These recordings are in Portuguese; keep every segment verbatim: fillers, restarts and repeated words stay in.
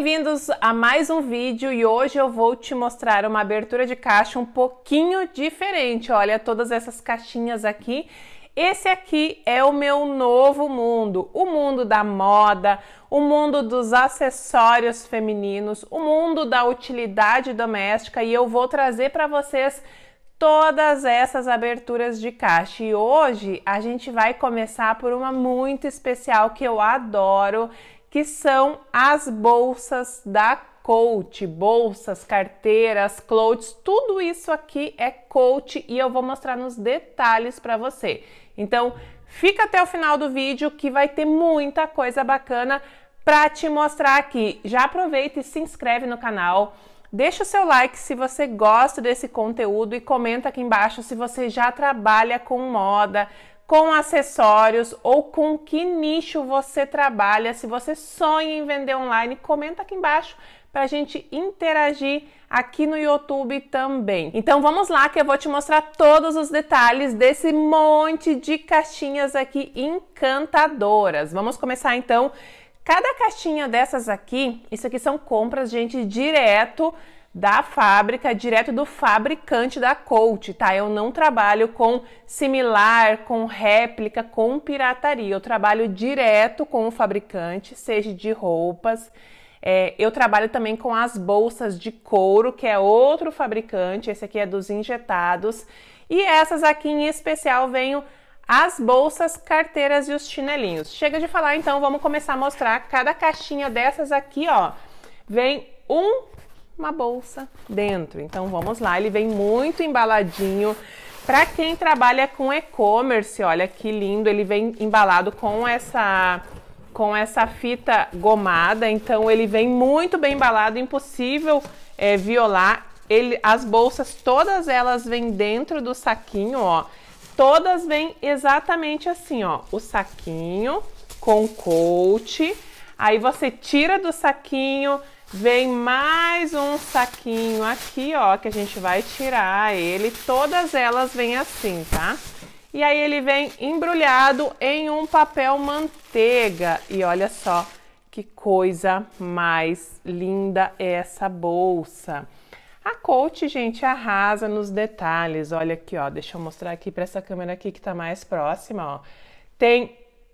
bem-vindos a mais um vídeo e hoje eu vou te mostrar uma abertura de caixa um pouquinho diferente. Olha todas essas caixinhas aqui. Esse aqui é o meu novo mundo, o mundo da moda, o mundo dos acessórios femininos, o mundo da utilidade doméstica e eu vou trazer para vocês todas essas aberturas de caixa. E hoje a gente vai começar por uma muito especial que eu adoro, que são as bolsas da Coach, bolsas, carteiras, clothes, tudo isso aqui é Coach e eu vou mostrar nos detalhes para você. Então, fica até o final do vídeo que vai ter muita coisa bacana para te mostrar aqui. Já aproveita e se inscreve no canal, deixa o seu like se você gosta desse conteúdo e comenta aqui embaixo se você já trabalha com moda, com acessórios ou com que nicho você trabalha. Se você sonha em vender online, comenta aqui embaixo para a gente interagir aqui no YouTube também. Então vamos lá que eu vou te mostrar todos os detalhes desse monte de caixinhas aqui encantadoras. Vamos começar então. Cada caixinha dessas aqui, isso aqui são compras, gente, direto da fábrica, direto do fabricante da Coach, tá? Eu não trabalho com similar, com réplica, com pirataria. Eu trabalho direto com o fabricante, seja de roupas. É, eu trabalho também com as bolsas de couro, que é outro fabricante. Esse aqui é dos injetados. E essas aqui em especial vêm as bolsas, carteiras e os chinelinhos. Chega de falar, então, vamos começar a mostrar. Cada caixinha dessas aqui, ó, vem um uma bolsa dentro. Então vamos lá, ele vem muito embaladinho. Para quem trabalha com e-commerce, olha que lindo, ele vem embalado com essa com essa fita gomada, então ele vem muito bem embalado, impossível é, violar. Ele, as bolsas, todas elas vêm dentro do saquinho, ó. Todas vêm exatamente assim, ó, o saquinho com Coach. Aí você tira do saquinho, vem mais um saquinho aqui, ó, que a gente vai tirar ele. Todas elas vêm assim, tá? E aí ele vem embrulhado em um papel manteiga. E olha só que coisa mais linda essa bolsa. A Coach, gente, arrasa nos detalhes. Olha aqui, ó, deixa eu mostrar aqui para essa câmera aqui que tá mais próxima, ó. Tem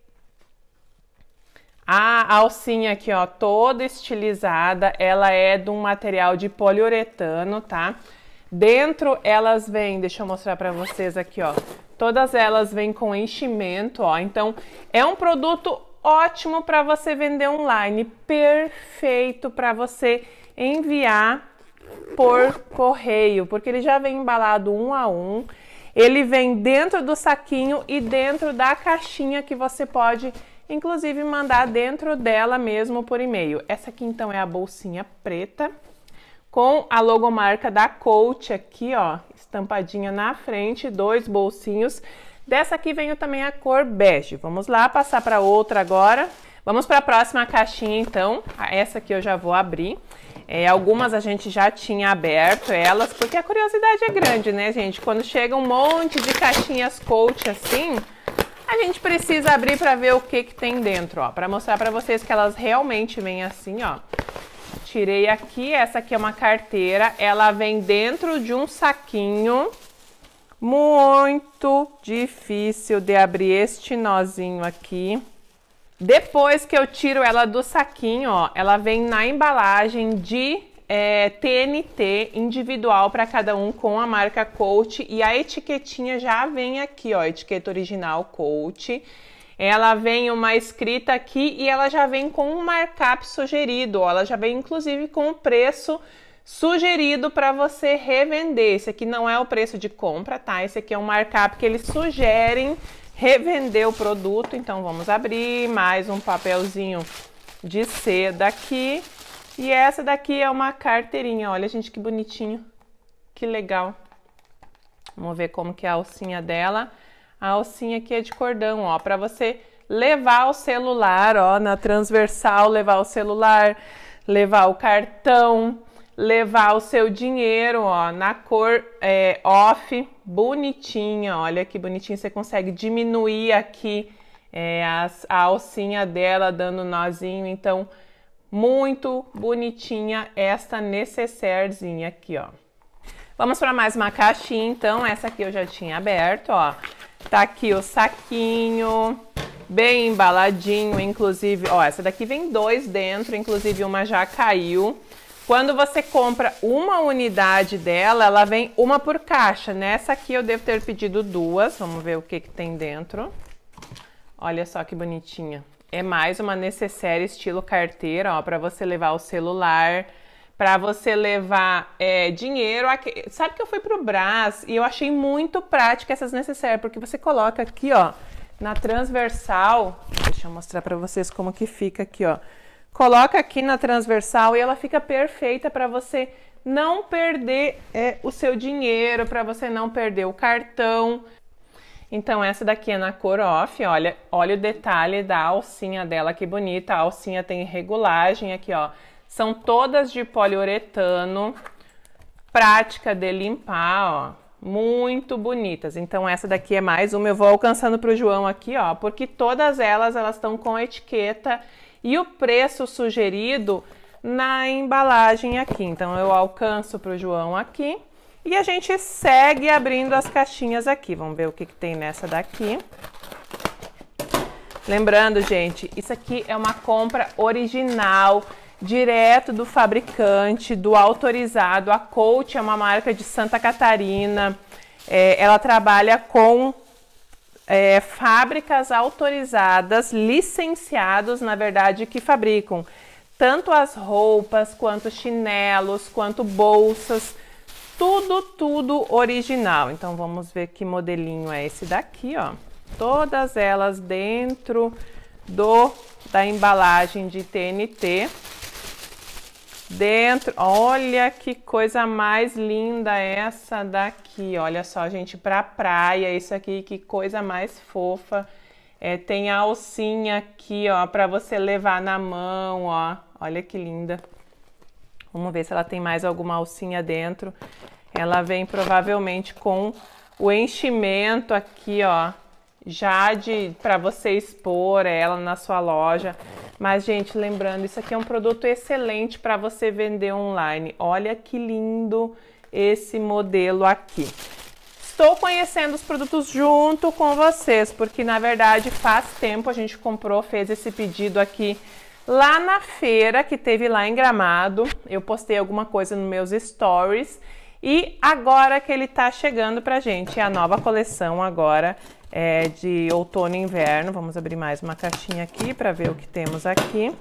a alcinha aqui, ó, toda estilizada, ela é de um material de poliuretano, tá? Dentro elas vêm, deixa eu mostrar para vocês aqui, ó, todas elas vêm com enchimento, ó, então é um produto ótimo para você vender online, perfeito para você enviar por correio, porque ele já vem embalado um a um, ele vem dentro do saquinho e dentro da caixinha que você pode inclusive mandar dentro dela mesmo por e-mail. Essa aqui então é a bolsinha preta com a logomarca da Coach aqui, ó, estampadinha na frente, dois bolsinhos. Dessa aqui veio também a cor bege. Vamos lá, passar para outra agora. Vamos para a próxima caixinha então. Essa aqui eu já vou abrir. É, algumas a gente já tinha aberto elas, porque a curiosidade é grande, né, gente? Quando chega um monte de caixinhas Coach assim, a gente precisa abrir para ver o que que tem dentro, ó, para mostrar para vocês que elas realmente vêm assim, ó. Tirei aqui, essa aqui é uma carteira, ela vem dentro de um saquinho, muito difícil de abrir este nozinho aqui. Depois que eu tiro ela do saquinho, ó, ela vem na embalagem de É, T N T individual para cada um com a marca Coach e a etiquetinha já vem aqui, ó, etiqueta original Coach. Ela vem uma escrita aqui e ela já vem com um markup sugerido, ó, ela já vem inclusive com o preço sugerido para você revender. Esse aqui não é o preço de compra, tá? Esse aqui é um markup que eles sugerem revender o produto. Então vamos abrir mais um papelzinho de seda aqui. E essa daqui é uma carteirinha, olha, gente, que bonitinho, que legal. Vamos ver como que é a alcinha dela. A alcinha aqui é de cordão, ó, para você levar o celular, ó, na transversal, levar o celular, levar o cartão, levar o seu dinheiro, ó, na cor é, off, bonitinha, olha que bonitinho, você consegue diminuir aqui é, as, a alcinha dela, dando nozinho, então Muito bonitinha esta necessairezinha aqui, ó. Vamos para mais uma caixinha, então. Essa aqui eu já tinha aberto, ó. Tá aqui o saquinho, bem embaladinho, inclusive, ó, essa daqui vem dois dentro, inclusive uma já caiu. Quando você compra uma unidade dela, ela vem uma por caixa. Nessa aqui eu devo ter pedido duas. Vamos ver o que que tem dentro. Olha só que bonitinha. É mais uma necessaire estilo carteira, ó, para você levar o celular, para você levar é, dinheiro. Sabe que eu fui pro Brás e eu achei muito prática essas necessaires, porque você coloca aqui, ó, na transversal. Deixa eu mostrar para vocês como que fica aqui, ó. Coloca aqui na transversal e ela fica perfeita para você não perder é, o seu dinheiro, para você não perder o cartão. Então essa daqui é na cor off, olha, olha o detalhe da alcinha dela, que bonita. A alcinha tem regulagem aqui, ó. São todas de poliuretano, prática de limpar, ó. Muito bonitas. Então essa daqui é mais uma. Eu vou alcançando pro João aqui, ó, porque todas elas elas estão com etiqueta e o preço sugerido na embalagem aqui. Então eu alcanço pro João aqui e a gente segue abrindo as caixinhas aqui. Vamos ver o que que tem nessa daqui. Lembrando, gente, isso aqui é uma compra original, direto do fabricante, do autorizado. A Coach é uma marca de Santa Catarina. É, ela trabalha com é, fábricas autorizadas, licenciados, na verdade, que fabricam tanto as roupas, quanto chinelos, quanto bolsas. Tudo, tudo original. Então, vamos ver que modelinho é esse daqui, ó. Todas elas dentro do, da embalagem de T N T. Dentro, olha que coisa mais linda essa daqui. Olha só, gente, pra praia, isso aqui, que coisa mais fofa. É, tem a alcinha aqui, ó, pra você levar na mão, ó. Olha que linda. Vamos ver se ela tem mais alguma alcinha dentro. Ela vem provavelmente com o enchimento aqui, ó, já de para você expor ela na sua loja. Mas, gente, lembrando, isso aqui é um produto excelente para você vender online. Olha que lindo esse modelo aqui. Estou conhecendo os produtos junto com vocês, porque na verdade faz tempo a gente comprou, fez esse pedido aqui lá na feira que teve lá em Gramado. Eu postei alguma coisa nos meus stories e agora que ele tá chegando pra gente, é a nova coleção agora é de outono e inverno. Vamos abrir mais uma caixinha aqui para ver o que temos aqui.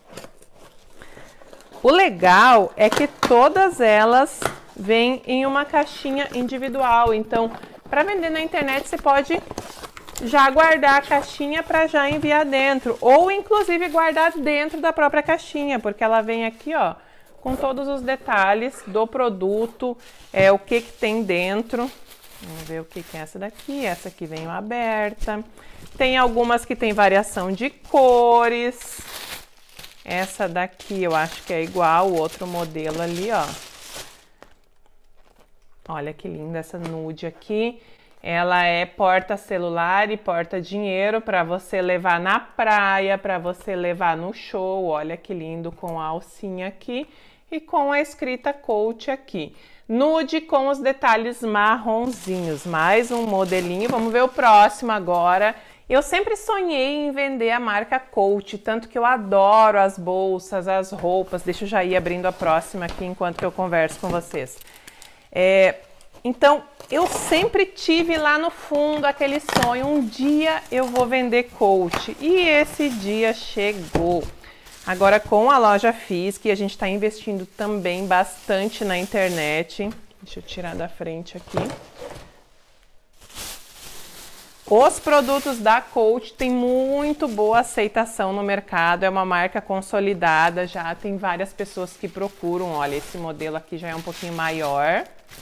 O legal é que todas elas vêm em uma caixinha individual, então para vender na internet você pode já guardar a caixinha para já enviar dentro, ou inclusive guardar dentro da própria caixinha, porque ela vem aqui, ó, com todos os detalhes do produto, é o que que tem dentro. Vamos ver o que que é essa daqui. Essa aqui veio aberta. Tem algumas que tem variação de cores. Essa daqui eu acho que é igual o outro modelo ali, ó. Olha que linda essa nude aqui. Ela é porta-celular e porta-dinheiro para você levar na praia, para você levar no show. Olha que lindo, com a alcinha aqui e com a escrita Coach aqui. Nude com os detalhes marronzinhos. Mais um modelinho. Vamos ver o próximo agora. Eu sempre sonhei em vender a marca Coach, tanto que eu adoro as bolsas, as roupas. Deixa eu já ir abrindo a próxima aqui enquanto que eu converso com vocês. É, então, eu sempre tive lá no fundo aquele sonho, um dia eu vou vender Coach. E esse dia chegou. Agora com a loja física, e a gente está investindo também bastante na internet. Deixa eu tirar da frente aqui. Os produtos da Coach têm muito boa aceitação no mercado, é uma marca consolidada, já tem várias pessoas que procuram. Olha, esse modelo aqui já é um pouquinho maior.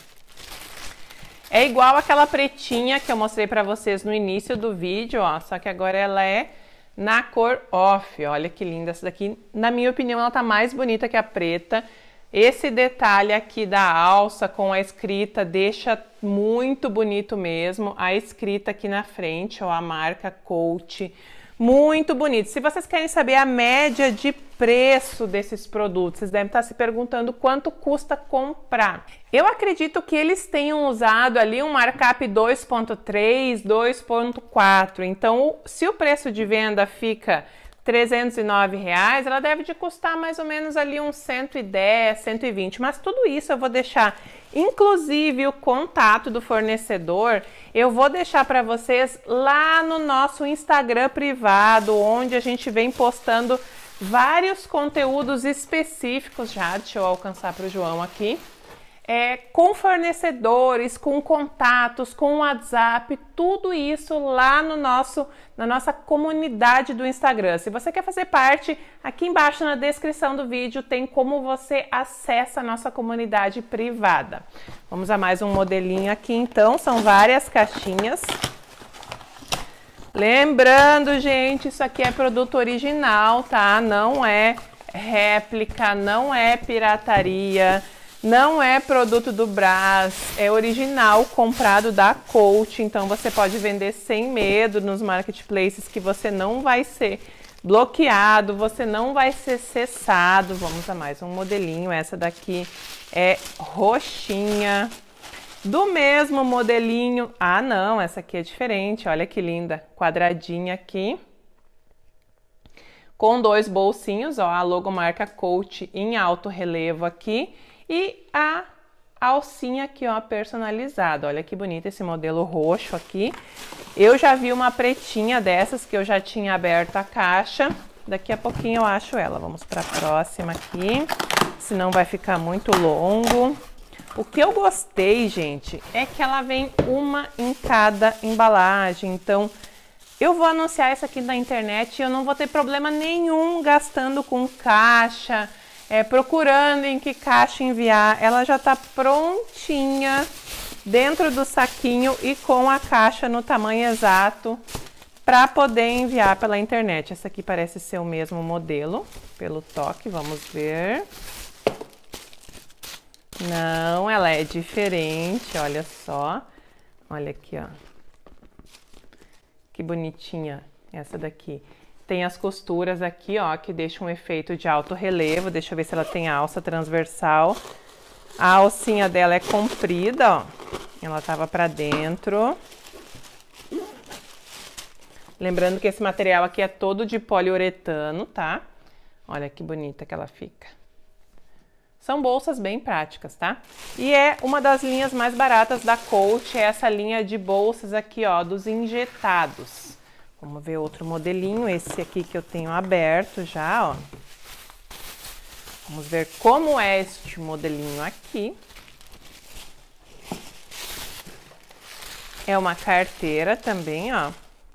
É igual aquela pretinha que eu mostrei para vocês no início do vídeo, ó, só que agora ela é na cor off. Olha que linda essa daqui. Na minha opinião, ela tá mais bonita que a preta. Esse detalhe aqui da alça com a escrita deixa muito bonito mesmo. A escrita aqui na frente, ó, a marca Coach. Muito bonito. Se vocês querem saber a média de preço desses produtos, vocês devem estar se perguntando quanto custa comprar. Eu acredito que eles tenham usado ali um markup dois ponto três, dois ponto quatro. Então, se o preço de venda fica trezentos e nove reais, ela deve de custar mais ou menos ali uns cento e dez, cento e vinte. Mas tudo isso eu vou deixar, inclusive o contato do fornecedor, eu vou deixar para vocês lá no nosso Instagram privado, onde a gente vem postando vários conteúdos específicos já. Deixa eu alcançar para o João aqui. É, com fornecedores, com contatos, com WhatsApp, tudo isso lá no nosso, na nossa comunidade do Instagram. Se você quer fazer parte, aqui embaixo na descrição do vídeo tem como você acessa a nossa comunidade privada. Vamos a mais um modelinho aqui então, são várias caixinhas. Lembrando, gente, isso aqui é produto original, tá? Não é réplica, não é pirataria. Não é produto do Brás, é original, comprado da Coach, então você pode vender sem medo nos marketplaces que você não vai ser bloqueado, você não vai ser cessado. Vamos a mais um modelinho, essa daqui é roxinha, do mesmo modelinho. Ah não, essa aqui é diferente, olha que linda, quadradinha aqui. Com dois bolsinhos, ó, a logomarca Coach em alto relevo aqui. E a alcinha aqui, ó, personalizada. Olha que bonito esse modelo roxo aqui. Eu já vi uma pretinha dessas que eu já tinha aberto a caixa. Daqui a pouquinho eu acho ela. Vamos para a próxima aqui, senão vai ficar muito longo. O que eu gostei, gente, é que ela vem uma em cada embalagem. Então, eu vou anunciar essa aqui na internet e eu não vou ter problema nenhum gastando com caixa, É, procurando em que caixa enviar. Ela já tá prontinha dentro do saquinho e com a caixa no tamanho exato para poder enviar pela internet. Essa aqui parece ser o mesmo modelo, pelo toque, vamos ver. Não, ela é diferente, olha só. Olha aqui, ó. Que bonitinha essa daqui. Tem as costuras aqui, ó, que deixam um efeito de alto relevo. Deixa eu ver se ela tem alça transversal. A alcinha dela é comprida, ó. Ela tava pra dentro. Lembrando que esse material aqui é todo de poliuretano, tá? Olha que bonita que ela fica. São bolsas bem práticas, tá? E é uma das linhas mais baratas da Coach, é essa linha de bolsas aqui, ó, dos injetados. Vamos ver outro modelinho, esse aqui que eu tenho aberto já, ó. Vamos ver como é este modelinho aqui. É uma carteira também, ó.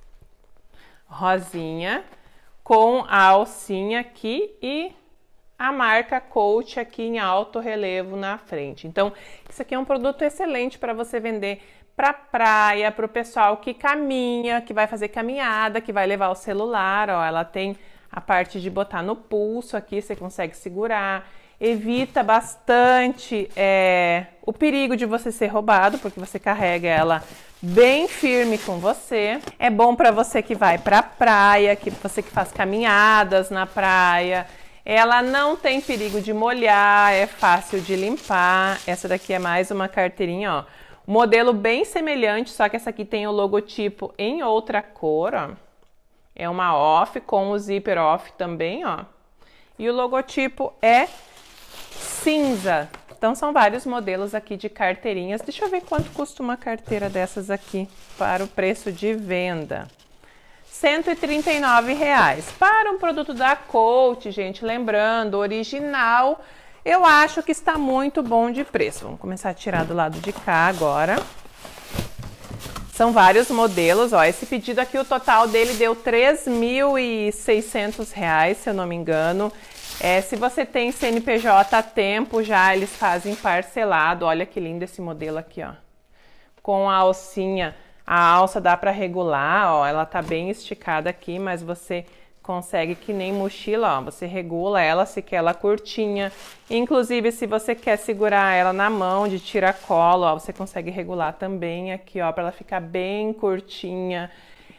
Rosinha, com a alcinha aqui e a marca Coach aqui em alto relevo na frente. Então, isso aqui é um produto excelente para você vender para praia, para o pessoal que caminha, que vai fazer caminhada, que vai levar o celular, ó, ela tem a parte de botar no pulso aqui, você consegue segurar, evita bastante é, o perigo de você ser roubado, porque você carrega ela bem firme com você. É bom para você que vai para praia, que você que faz caminhadas na praia. Ela não tem perigo de molhar, é fácil de limpar. Essa daqui é mais uma carteirinha, ó. Modelo bem semelhante, só que essa aqui tem o logotipo em outra cor, ó. É uma off com o zíper off também, ó. E o logotipo é cinza. Então são vários modelos aqui de carteirinhas. Deixa eu ver quanto custa uma carteira dessas aqui para o preço de venda. cento e trinta e nove reais. Para um produto da Coach, gente, lembrando, original, eu acho que está muito bom de preço. Vamos começar a tirar do lado de cá agora. São vários modelos, ó. Esse pedido aqui, o total dele deu três mil e seiscentos reais, se eu não me engano. É, se você tem C N P J a tempo, já eles fazem parcelado. Olha que lindo esse modelo aqui, ó. Com a alcinha. A alça dá para regular, ó. Ela tá bem esticada aqui, mas você consegue que nem mochila, ó. Você regula ela se quer ela curtinha. Inclusive, se você quer segurar ela na mão de tiracolo, ó, você consegue regular também aqui, ó, para ela ficar bem curtinha.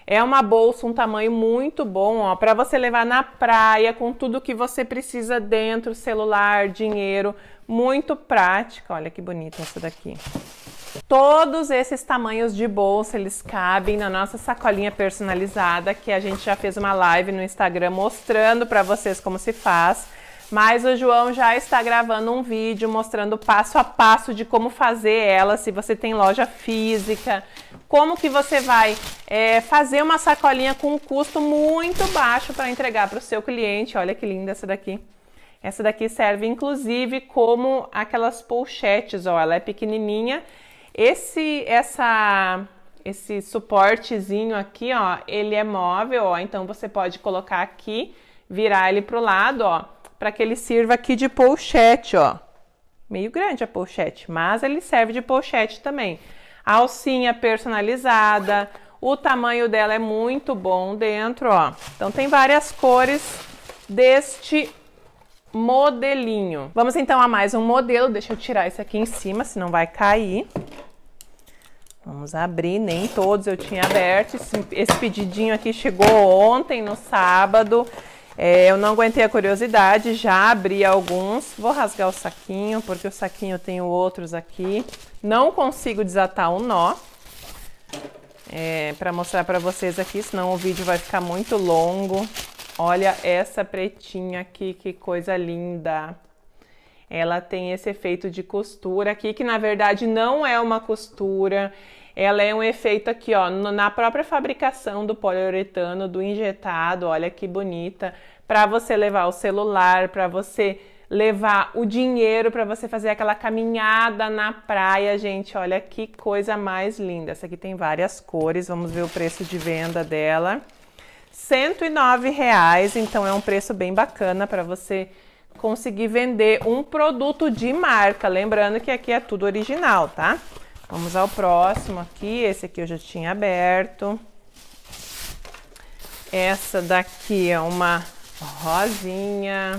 É uma bolsa, um tamanho muito bom, ó, para você levar na praia com tudo que você precisa dentro, celular, dinheiro, muito prática. Olha que bonita essa daqui. Todos esses tamanhos de bolsa, eles cabem na nossa sacolinha personalizada, que a gente já fez uma live no Instagram mostrando para vocês como se faz. Mas o João já está gravando um vídeo mostrando passo a passo de como fazer ela, se você tem loja física, como que você vai é, fazer uma sacolinha com um custo muito baixo para entregar para o seu cliente. Olha que linda essa daqui. Essa daqui serve inclusive como aquelas pochetes, ó, ela é pequenininha. Esse, essa, esse suportezinho aqui, ó, ele é móvel, ó, então você pode colocar aqui, virar ele pro lado, ó, para que ele sirva aqui de pochete, ó. Meio grande a pochete, mas ele serve de pochete também. A alcinha personalizada, o tamanho dela é muito bom dentro, ó. Então tem várias cores deste modelinho. Vamos então a mais um modelo. Deixa eu tirar esse aqui em cima, senão vai cair. Vamos abrir, nem todos eu tinha aberto. Esse, esse pedidinho aqui chegou ontem, no sábado. É, eu não aguentei a curiosidade, já abri alguns. Vou rasgar o saquinho, porque o saquinho eu tenho outros aqui. Não consigo desatar o nó. É, para mostrar para vocês aqui, senão o vídeo vai ficar muito longo. Olha essa pretinha aqui, que coisa linda. Ela tem esse efeito de costura aqui, que na verdade não é uma costura. Ela é um efeito aqui, ó, na própria fabricação do poliuretano, do injetado. Olha que bonita. Para você levar o celular, para você levar o dinheiro, para você fazer aquela caminhada na praia, gente. Olha que coisa mais linda. Essa aqui tem várias cores. Vamos ver o preço de venda dela. cento e nove reais, então é um preço bem bacana para você conseguir vender um produto de marca. Lembrando que aqui é tudo original, tá? Vamos ao próximo aqui. Esse aqui eu já tinha aberto. Essa daqui é uma rosinha.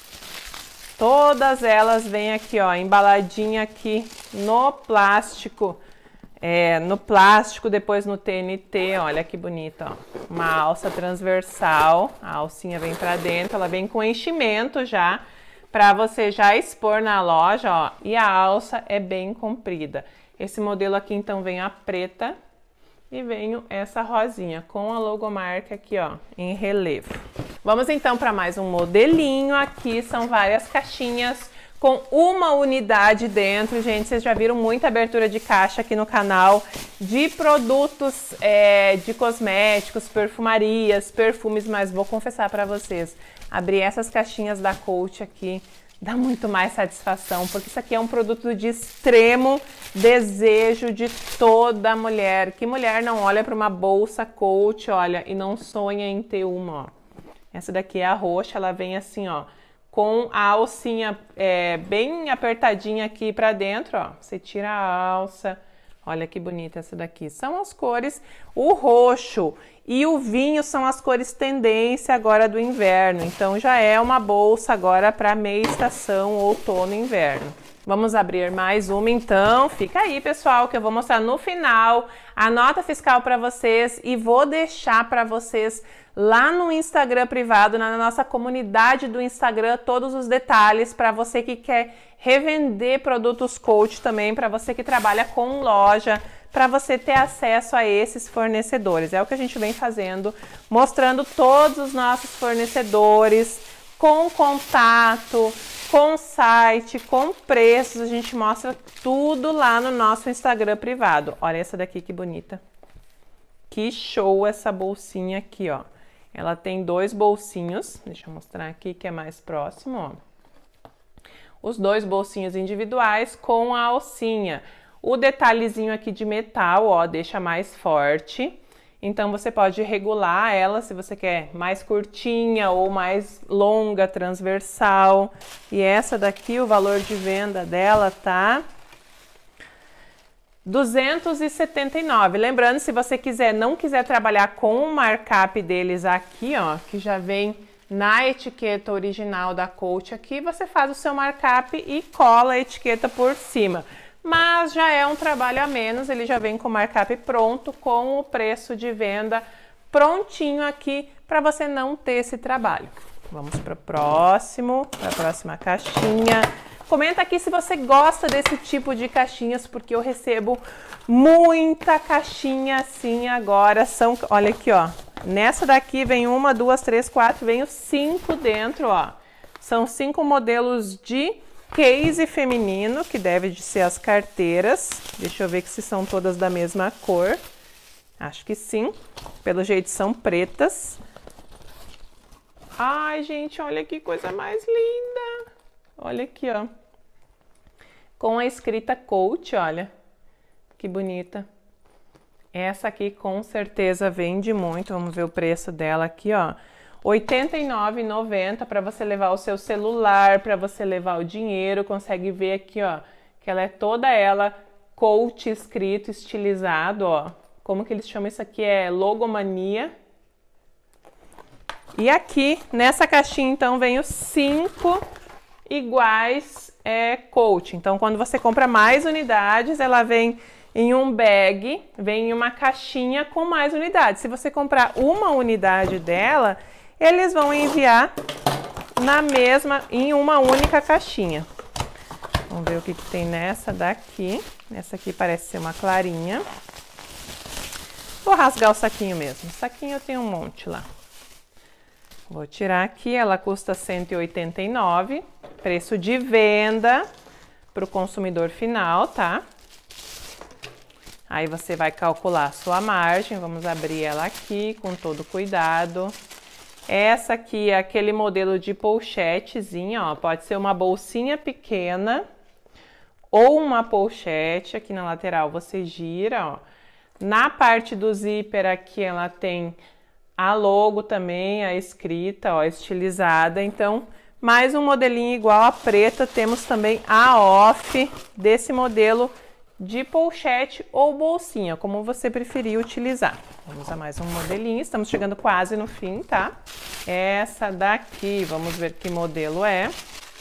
Todas elas vêm aqui, ó, embaladinha aqui no plástico. É, no plástico, depois no T N T, olha que bonita, ó. Uma alça transversal, a alcinha vem pra dentro, ela vem com enchimento já, pra você já expor na loja, ó, e a alça é bem comprida. Esse modelo aqui, então, vem a preta e vem essa rosinha, com a logomarca aqui, ó, em relevo. Vamos, então, para mais um modelinho aqui, são várias caixinhas com uma unidade dentro, gente. Vocês já viram muita abertura de caixa aqui no canal de produtos é, de cosméticos, perfumarias, perfumes, mas vou confessar para vocês, abrir essas caixinhas da Coach aqui dá muito mais satisfação, porque isso aqui é um produto de extremo desejo de toda mulher. Que mulher não olha para uma bolsa Coach, olha, e não sonha em ter uma, ó. Essa daqui é a roxa, ela vem assim, ó, com a alcinha é, bem apertadinha aqui pra dentro, ó. Você tira a alça. Olha que bonita essa daqui. São as cores, o roxo e o vinho são as cores tendência agora do inverno. Então já é uma bolsa agora para meia estação, outono e inverno. Vamos abrir mais uma então. Fica aí, pessoal, que eu vou mostrar no final a nota fiscal para vocês e vou deixar para vocês lá no Instagram privado, na nossa comunidade do Instagram, todos os detalhes para você que quer revender produtos Coach também, para você que trabalha com loja, para você ter acesso a esses fornecedores. É o que a gente vem fazendo, mostrando todos os nossos fornecedores, com contato, com site, com preços, a gente mostra tudo lá no nosso Instagram privado. Olha essa daqui que bonita. Que show essa bolsinha aqui, ó. Ela tem dois bolsinhos, deixa eu mostrar aqui que é mais próximo, ó. Os dois bolsinhos individuais com a alcinha. O detalhezinho aqui de metal, ó, deixa mais forte. Então, você pode regular ela se você quer mais curtinha ou mais longa, transversal. E essa daqui, o valor de venda dela tá duzentos e setenta e nove reais. Lembrando, se você quiser, não quiser trabalhar com o markup deles aqui, ó, que já vem na etiqueta original da Coach aqui, você faz o seu markup e cola a etiqueta por cima. Mas já é um trabalho a menos, ele já vem com o markup pronto, com o preço de venda prontinho aqui para você não ter esse trabalho. Vamos para o próximo, para a próxima caixinha. Comenta aqui se você gosta desse tipo de caixinhas, porque eu recebo muita caixinha assim agora. São, olha aqui, ó. Nessa daqui vem uma, duas, três, quatro, vem os cinco dentro, ó. São cinco modelos de case feminino, que deve de ser as carteiras. Deixa eu ver que se são todas da mesma cor. Acho que sim. Pelo jeito são pretas. Ai, gente, olha que coisa mais linda. Olha aqui, ó. Com a escrita Coach, olha. Que bonita. Essa aqui com certeza vende muito. Vamos ver o preço dela aqui, ó. oitenta e nove reais e noventa centavos para você levar o seu celular, para você levar o dinheiro. Consegue ver aqui, ó, que ela é toda ela Coach escrito, estilizado, ó. Como que eles chamam isso aqui? É logomania. E aqui, nessa caixinha, então, vem os cinco iguais é, Coach. Então, quando você compra mais unidades, ela vem em um bag, vem em uma caixinha com mais unidades. Se você comprar uma unidade dela, eles vão enviar na mesma, em uma única caixinha. Vamos ver o que, que tem nessa daqui. Essa aqui parece ser uma clarinha. Vou rasgar o saquinho mesmo. O saquinho eu tenho um monte lá. Vou tirar aqui, ela custa cento e oitenta e nove reais, preço de venda para o consumidor final, tá? Aí você vai calcular a sua margem, vamos abrir ela aqui com todo cuidado. Essa aqui é aquele modelo de pochetezinha, ó, pode ser uma bolsinha pequena ou uma pochete, aqui na lateral você gira, ó. Na parte do zíper aqui ela tem a logo também, a escrita, ó, estilizada. Então, mais um modelinho igual a preta, temos também a off desse modelo de pochete ou bolsinha, como você preferir utilizar. Vamos usar mais um modelinho, estamos chegando quase no fim, tá? Essa daqui, vamos ver que modelo é.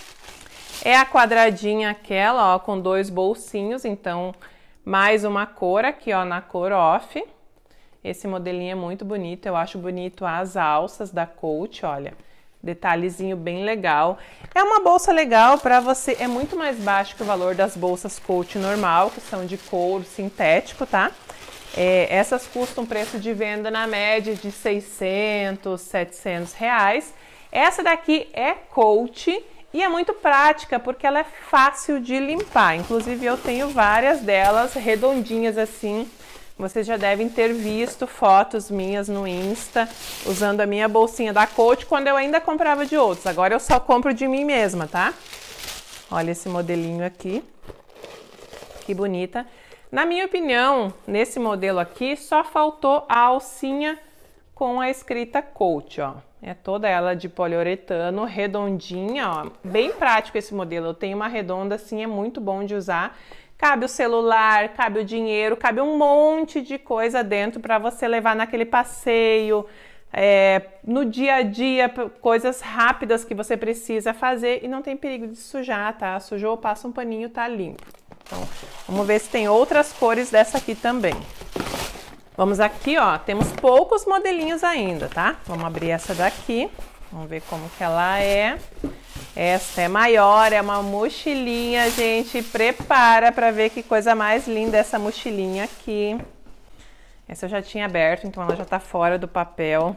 É a quadradinha aquela, ó, com dois bolsinhos, então mais uma cor aqui, ó, na cor off. Esse modelinho é muito bonito, eu acho bonito as alças da Coach, olha, detalhezinho bem legal. É uma bolsa legal para você, é muito mais baixo que o valor das bolsas Coach normal, que são de couro sintético, tá? É, essas custam preço de venda na média de seiscentos, setecentos reais. Essa daqui é Coach e é muito prática porque ela é fácil de limpar. Inclusive eu tenho várias delas redondinhas assim. Vocês já devem ter visto fotos minhas no Insta usando a minha bolsinha da Coach quando eu ainda comprava de outros. Agora eu só compro de mim mesma, tá? Olha esse modelinho aqui. Que bonita. Na minha opinião, nesse modelo aqui, só faltou a alcinha com a escrita Coach, ó. É toda ela de poliuretano, redondinha, ó. Bem prático esse modelo. Eu tenho uma redonda assim, é muito bom de usar. Cabe o celular, cabe o dinheiro, cabe um monte de coisa dentro para você levar naquele passeio, é, no dia a dia, coisas rápidas que você precisa fazer e não tem perigo de sujar, tá? Sujou, passa um paninho, tá limpo. Então, vamos ver se tem outras cores dessa aqui também. Vamos aqui, ó, temos poucos modelinhos ainda, tá? Vamos abrir essa daqui, vamos ver como que ela é. Essa é maior, é uma mochilinha, gente. Prepara para ver que coisa mais linda essa mochilinha aqui. Essa eu já tinha aberto, então ela já tá fora do papel.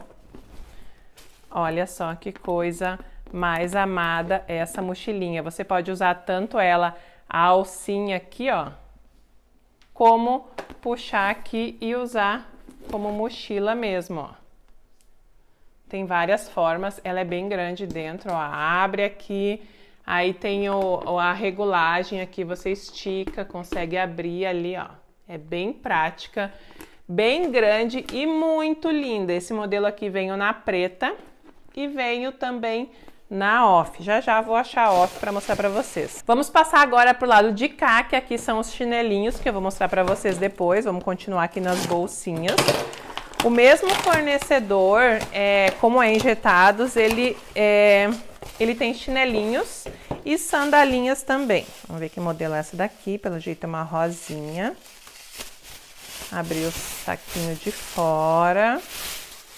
Olha só que coisa mais amada essa mochilinha. Você pode usar tanto ela, a alcinha aqui, ó, como puxar aqui e usar como mochila mesmo, ó. Tem várias formas, ela é bem grande dentro, ó, abre aqui, aí tem o, a regulagem aqui, você estica, consegue abrir ali, ó. É bem prática, bem grande e muito linda. Esse modelo aqui veio na preta e veio também na off. Já já vou achar a off para mostrar para vocês. Vamos passar agora pro lado de cá, que aqui são os chinelinhos que eu vou mostrar para vocês depois. Vamos continuar aqui nas bolsinhas. O mesmo fornecedor, é, como é injetados, ele, é, ele tem chinelinhos e sandalinhas também. Vamos ver que modelo é essa daqui, pelo jeito é uma rosinha. Abrir o saquinho de fora.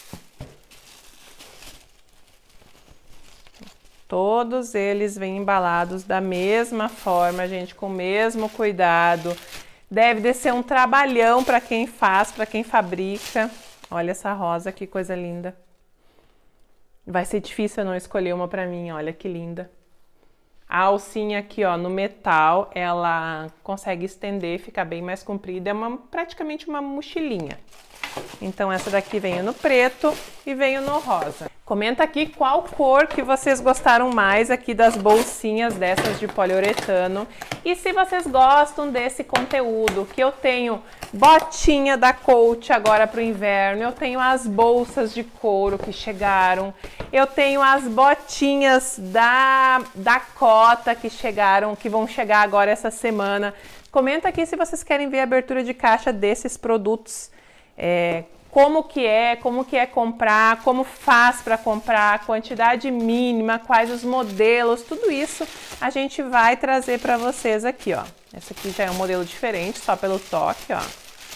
Todos eles vêm embalados da mesma forma, gente, com o mesmo cuidado. Deve de ser um trabalhão para quem faz, para quem fabrica. Olha essa rosa, que coisa linda. Vai ser difícil eu não escolher uma para mim, olha que linda. A alcinha aqui, ó, no metal, ela consegue estender, fica bem mais comprida. É uma, praticamente uma mochilinha. Então essa daqui veio no preto e veio no rosa. Comenta aqui qual cor que vocês gostaram mais aqui das bolsinhas dessas de poliuretano. E se vocês gostam desse conteúdo, que eu tenho botinha da Coach agora para o inverno, eu tenho as bolsas de couro que chegaram, eu tenho as botinhas da Dakota que chegaram, que vão chegar agora essa semana. Comenta aqui se vocês querem ver a abertura de caixa desses produtos. É, como que é, como que é comprar, como faz para comprar, quantidade mínima, quais os modelos, tudo isso a gente vai trazer para vocês aqui, ó. Essa aqui já é um modelo diferente, só pelo toque, ó.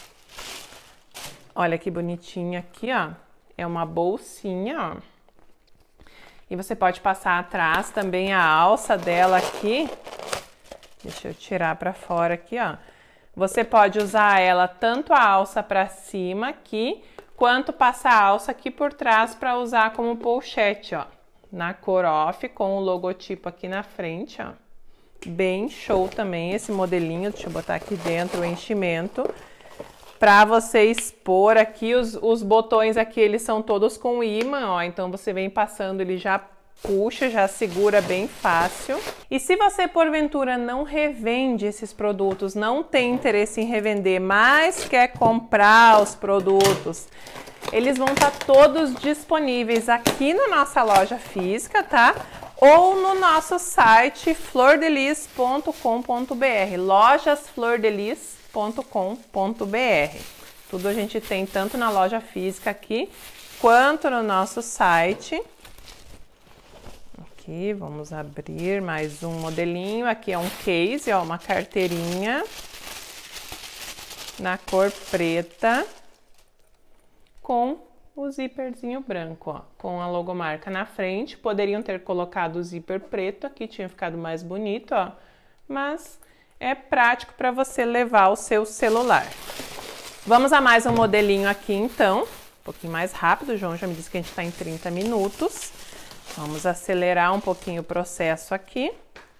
Olha que bonitinha aqui, ó. É uma bolsinha, ó. E você pode passar atrás também a alça dela aqui. Deixa eu tirar para fora aqui, ó. Você pode usar ela tanto a alça para cima aqui, quanto passar a alça aqui por trás para usar como pochete, ó. Na cor off, com o logotipo aqui na frente, ó. Bem show também esse modelinho. Deixa eu botar aqui dentro o enchimento. Para você expor aqui, os, os botões aqui, eles são todos com ímã, ó. Então você vem passando, ele já puxa, já segura bem fácil. E se você porventura não revende esses produtos, não tem interesse em revender, mas quer comprar os produtos, eles vão estar todos disponíveis aqui na nossa loja física, tá? Ou no nosso site flor de lis ponto com ponto br, lojas flor de lis ponto com ponto br. Tudo a gente tem tanto na loja física aqui, quanto no nosso site. Aqui, vamos abrir mais um modelinho. Aqui é um case, ó, uma carteirinha na cor preta com o zíperzinho branco, ó, com a logomarca na frente. Poderiam ter colocado o zíper preto aqui, tinha ficado mais bonito, ó, mas é prático para você levar o seu celular. Vamos a mais um modelinho aqui, então, um pouquinho mais rápido. O João já me disse que a gente está em trinta minutos. Vamos acelerar um pouquinho o processo aqui.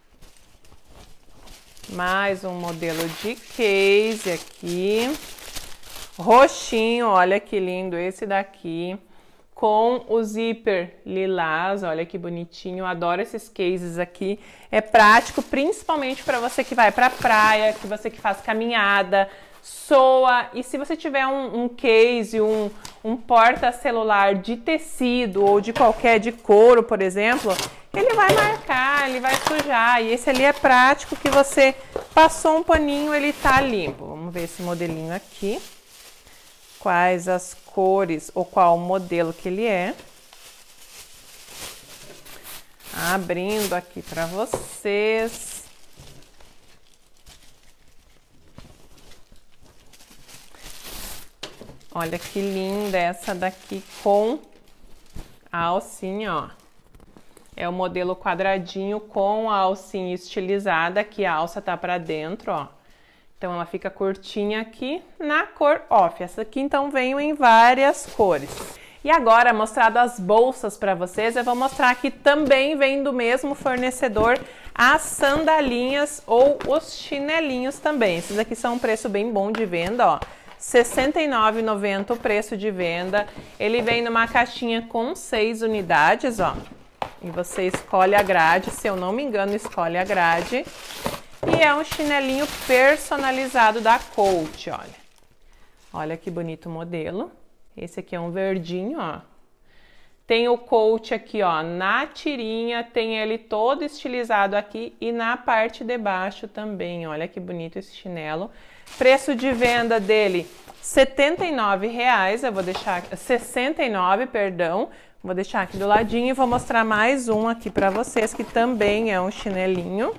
Mais um modelo de case aqui. Roxinho, olha que lindo esse daqui. Com o zíper lilás, olha que bonitinho. Eu adoro esses cases aqui. É prático, principalmente para você que vai para a praia, que você que faz caminhada, soa. E se você tiver um, um case, um, um porta-celular de tecido ou de qualquer, de couro, por exemplo, ele vai marcar, ele vai sujar. E esse ali é prático, que você passou um paninho, ele tá limpo. Vamos ver esse modelinho aqui. Quais as cores ou qual modelo que ele é. Abrindo aqui para vocês. Olha que linda essa daqui com a alcinha, ó. É o modelo quadradinho com a alcinha estilizada, que a alça tá para dentro, ó. Então ela fica curtinha aqui na cor off. Essa aqui então veio em várias cores. E agora, mostrado as bolsas para vocês, eu vou mostrar que também vem do mesmo fornecedor as sandalinhas ou os chinelinhos também. Esses aqui são um preço bem bom de venda, ó. sessenta e nove reais e noventa centavos o preço de venda. Ele vem numa caixinha com seis unidades, ó. E você escolhe a grade, se eu não me engano, escolhe a grade. E é um chinelinho personalizado da Coach, olha. Olha que bonito o modelo. Esse aqui é um verdinho, ó. Tem o Coach aqui, ó, na tirinha, tem ele todo estilizado aqui e na parte de baixo também. Olha que bonito esse chinelo. Preço de venda dele, setenta e nove reais. Eu vou deixar, sessenta e nove, perdão. Vou deixar aqui do ladinho e vou mostrar mais um aqui para vocês, que também é um chinelinho.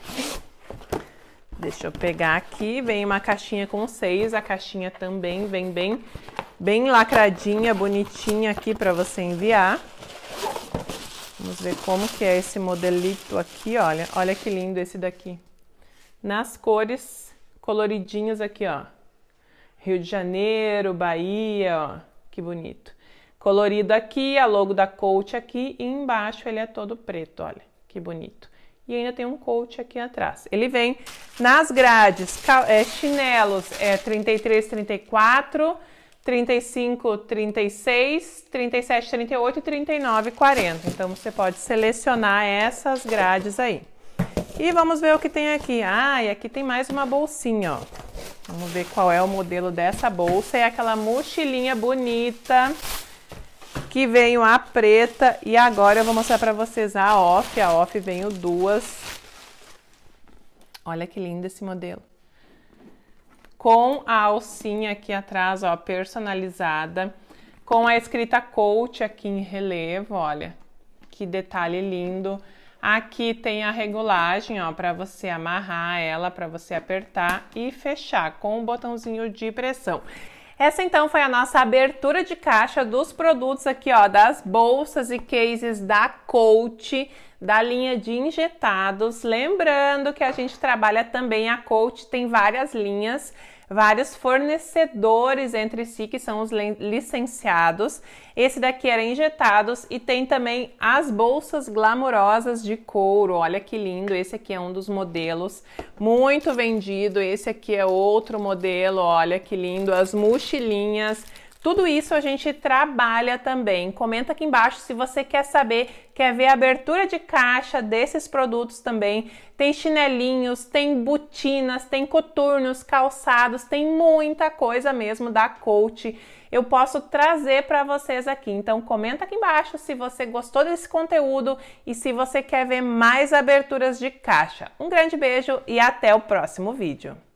Deixa eu pegar aqui, vem uma caixinha com seis, a caixinha também vem bem, bem lacradinha, bonitinha aqui para você enviar. Vamos ver como que é esse modelito aqui, olha. Olha que lindo esse daqui. Nas cores coloridinhas aqui, ó. Rio de Janeiro, Bahia, ó. Que bonito. Colorido aqui, a logo da Coach aqui. E embaixo ele é todo preto, olha. Que bonito. E ainda tem um Coach aqui atrás. Ele vem nas grades, é, chinelos, é trinta e três, trinta e quatro... trinta e cinco, trinta e seis, trinta e sete, trinta e oito, trinta e nove, quarenta. Então, você pode selecionar essas grades aí. E vamos ver o que tem aqui. Ah, e aqui tem mais uma bolsinha, ó. Vamos ver qual é o modelo dessa bolsa. É aquela mochilinha bonita que veio a preta. E agora eu vou mostrar pra vocês a off. A off veio duas. Olha que lindo esse modelo. Com a alcinha aqui atrás, ó, personalizada, com a escrita Coach aqui em relevo, olha, que detalhe lindo. Aqui tem a regulagem, ó, para você amarrar ela, para você apertar e fechar com o botãozinho de pressão. Essa então foi a nossa abertura de caixa dos produtos aqui, ó, das bolsas e cases da Coach, da linha de injetados. Lembrando que a gente trabalha também, a Coach tem várias linhas, vários fornecedores entre si que são os licenciados. Esse daqui era injetados e tem também as bolsas glamourosas de couro. Olha que lindo, esse aqui é um dos modelos muito vendido. Esse aqui é outro modelo, olha que lindo, as mochilinhas. Tudo isso a gente trabalha também. Comenta aqui embaixo se você quer saber, quer ver a abertura de caixa desses produtos também. Tem chinelinhos, tem botinas, tem coturnos, calçados, tem muita coisa mesmo da Coach. Eu posso trazer para vocês aqui. Então comenta aqui embaixo se você gostou desse conteúdo e se você quer ver mais aberturas de caixa. Um grande beijo e até o próximo vídeo.